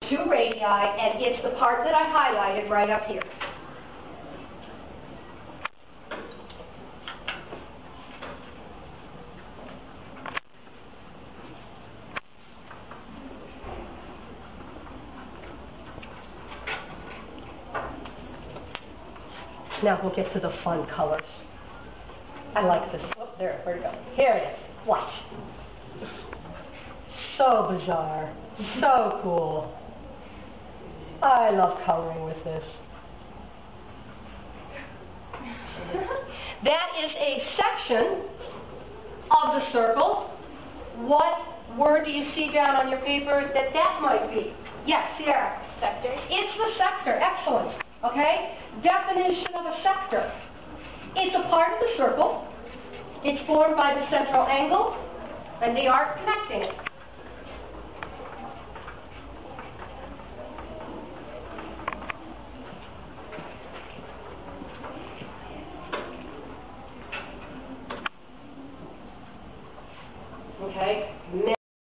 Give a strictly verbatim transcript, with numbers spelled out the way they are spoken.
two radii, and it's the part that I highlighted right up here. Now we'll get to the fun colors. I like this. Oh, there, where'd it go? Here it is. Watch. So bizarre. So cool. I love coloring with this. That is a section of the circle. What word do you see down on your paper that that might be? Yes, Sierra. Sector. It's the sector. Excellent. Okay? Definition of a sector. It's a part of the circle. It's formed by the central angle and the arc connecting it. Okay?